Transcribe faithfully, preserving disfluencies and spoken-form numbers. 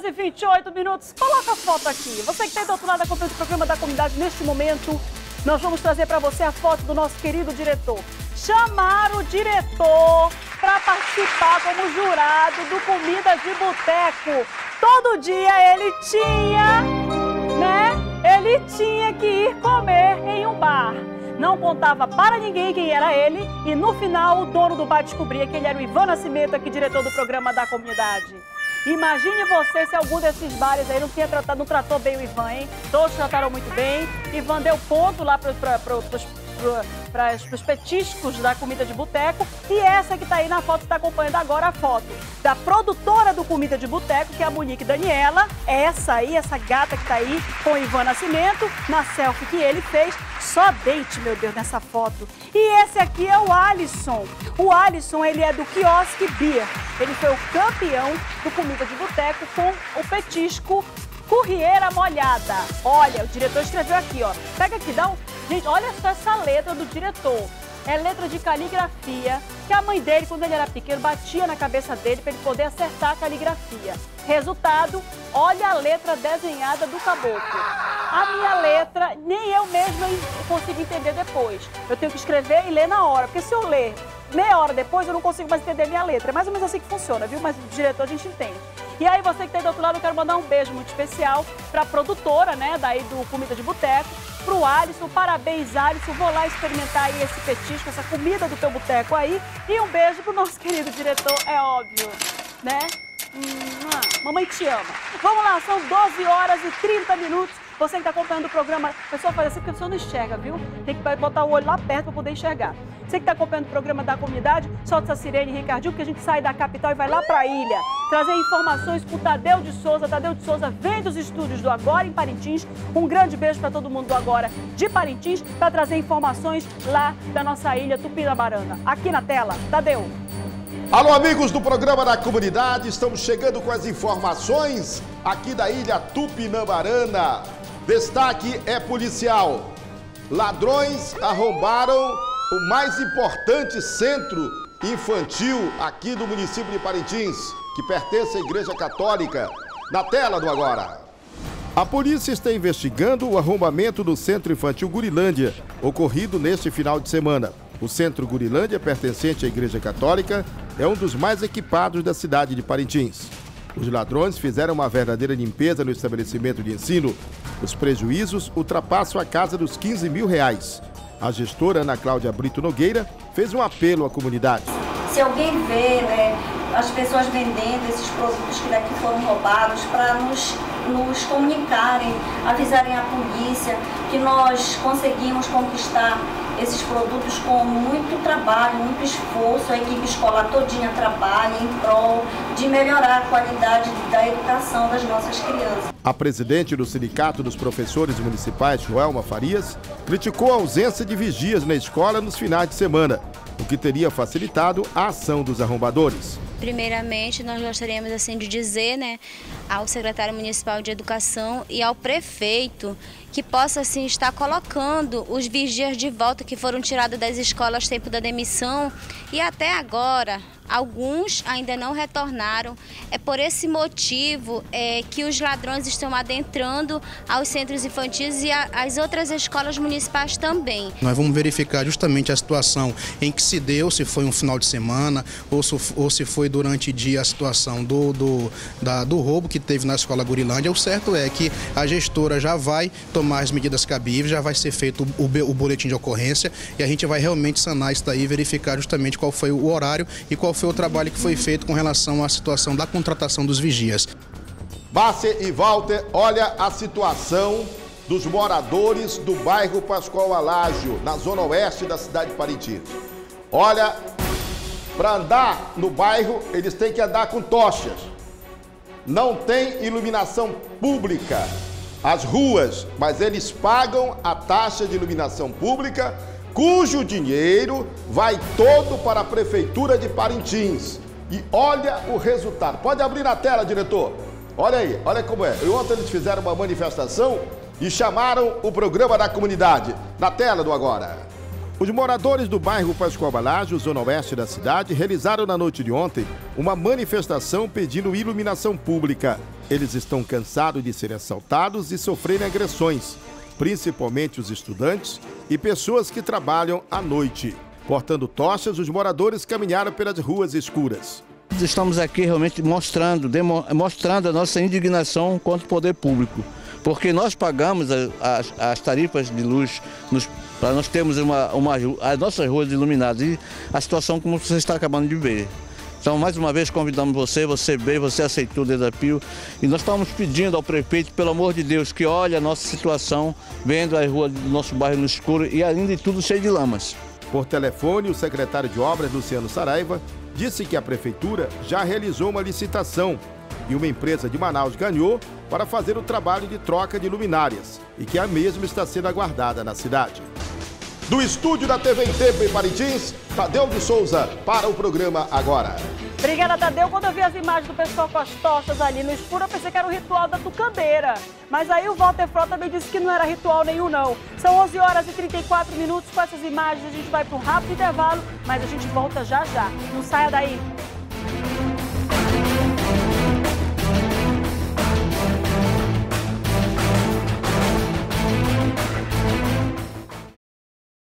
horas e vinte e oito minutos. Coloca a foto aqui. Você que está do outro lado acompanhando o programa da comunidade neste momento, nós vamos trazer para você a foto do nosso querido diretor. Chamaram o diretor para participar como jurado do Comida de Boteco. Todo dia ele tinha, né? Ele tinha que ir comer em um bar. Não contava para ninguém quem era ele e no final o dono do bar descobria que ele era o Ivan Nascimento, aqui diretor do programa da comunidade. Imagine você se algum desses bares aí não, tinha tratado, não tratou bem o Ivan, hein? Todos trataram muito bem. Ivan deu ponto lá para os petiscos da comida de boteco. E essa que está aí na foto, que está acompanhando agora a foto da produtora do Comida de Boteco, que é a Monique Daniela. Essa aí, essa gata que está aí com o Ivan Nascimento, na selfie que ele fez. Só deite, meu Deus, nessa foto. E esse aqui é o Alisson. O Alisson, ele é do Quiosque Beer. Ele foi o campeão do Comida de Boteco com o petisco Currieira Molhada. Olha, o diretor escreveu aqui, ó. Pega aqui, dá um... Gente, olha só essa letra do diretor. É letra de caligrafia, que a mãe dele, quando ele era pequeno, batia na cabeça dele para ele poder acertar a caligrafia. Resultado, olha a letra desenhada do caboclo. A minha letra, nem eu mesma consigo entender depois. Eu tenho que escrever e ler na hora, porque se eu ler meia hora depois, eu não consigo mais entender minha letra. É mais ou menos assim que funciona, viu? Mas o diretor a gente entende. E aí, você que está aí do outro lado, eu quero mandar um beijo muito especial para a produtora, né, daí do Comida de Boteco, para o Alisson. Parabéns, Alisson. Vou lá experimentar aí esse petisco, essa comida do teu boteco aí. E um beijo pro nosso querido diretor, é óbvio, né? Hum, mamãe te ama. Vamos lá, são doze horas e trinta minutos. Você que está acompanhando o programa, a pessoa faz assim porque a pessoa não enxerga, viu? Tem que botar o olho lá perto para poder enxergar. Você que está acompanhando o programa da comunidade, solta essa sirene, Ricardinho, porque a gente sai da capital e vai lá para a ilha. Trazer informações com o Tadeu de Souza. Tadeu de Souza vem dos estúdios do Agora em Parintins. Um grande beijo para todo mundo do Agora de Parintins, para trazer informações lá da nossa ilha Tupinabarana. Aqui na tela, Tadeu. Alô, amigos do programa da comunidade, estamos chegando com as informações aqui da ilha Tupinabarana. Destaque é policial. Ladrões arrombaram o mais importante centro infantil aqui do município de Parintins, que pertence à Igreja Católica. Na tela do Agora. A polícia está investigando o arrombamento do Centro Infantil Gurilândia, ocorrido neste final de semana. O Centro Gurilândia, pertencente à Igreja Católica, é um dos mais equipados da cidade de Parintins. Os ladrões fizeram uma verdadeira limpeza no estabelecimento de ensino. Os prejuízos ultrapassam a casa dos quinze mil reais. A gestora Ana Cláudia Brito Nogueira fez um apelo à comunidade. Se alguém vê, né, as pessoas vendendo esses produtos que daqui foram roubados, para nos, nos comunicarem, avisarem a polícia que nós conseguimos conquistar esses produtos com muito trabalho, muito esforço. A equipe escolar todinha trabalha em prol de melhorar a qualidade da educação das nossas crianças. A presidente do Sindicato dos Professores Municipais, Joelma Farias, criticou a ausência de vigias na escola nos finais de semana, o que teria facilitado a ação dos arrombadores. Primeiramente, nós gostaríamos assim de dizer, né, ao secretário municipal de educação e ao prefeito que possa assim estar colocando os vigias de volta que foram tirados das escolas tempo da demissão, e até agora alguns ainda não retornaram. É por esse motivo é, que os ladrões estão adentrando aos centros infantis e às outras escolas municipais também. Nós vamos verificar justamente a situação em que se deu, se foi um final de semana ou se, ou se foi durante o dia a situação do, do, da, do roubo que teve na escola Gurilândia. O certo é que a gestora já vai tomar as medidas cabíveis, já vai ser feito o, o boletim de ocorrência e a gente vai realmente sanar isso daí, verificar justamente qual foi o horário e qual foi o trabalho que foi feito com relação à situação da contratação dos vigias. Bárcia e Walter, olha a situação dos moradores do bairro Pascoal Alágio, na zona oeste da cidade de Parintins. Olha, para andar no bairro, eles têm que andar com tochas. Não tem iluminação pública. As ruas, mas eles pagam a taxa de iluminação pública, cujo dinheiro vai todo para a Prefeitura de Parintins. E olha o resultado. Pode abrir na tela, diretor. Olha aí, olha como é. E ontem eles fizeram uma manifestação e chamaram o programa da comunidade. Na tela do Agora. Os moradores do bairro Pascoal Balagio, zona oeste da cidade, realizaram na noite de ontem uma manifestação pedindo iluminação pública. Eles estão cansados de serem assaltados e sofrerem agressões, principalmente os estudantes e pessoas que trabalham à noite. Portando tochas, os moradores caminharam pelas ruas escuras. Estamos aqui realmente mostrando, mostrando a nossa indignação contra o poder público, porque nós pagamos as, as tarifas de luz para nós termos uma, uma, as nossas ruas iluminadas e a situação como você está acabando de ver. Então, mais uma vez, convidamos você, você veio, você aceitou o desafio e nós estamos pedindo ao prefeito, pelo amor de Deus, que olhe a nossa situação, vendo as ruas do nosso bairro no escuro e ainda tudo cheio de lamas. Por telefone, o secretário de Obras, Luciano Saraiva, disse que a prefeitura já realizou uma licitação e uma empresa de Manaus ganhou para fazer o trabalho de troca de luminárias e que a mesma está sendo aguardada na cidade. Do estúdio da T V em Tempo em Parintins, Tadeu de Souza para o programa Agora. Obrigada, Tadeu. Quando eu vi as imagens do pessoal com as tochas ali no escuro, eu pensei que era o ritual da tucandeira. Mas aí o Walter Frota me disse que não era ritual nenhum, não. São onze horas e trinta e quatro minutos. Com essas imagens, a gente vai para um rápido intervalo, mas a gente volta já já. Não saia daí.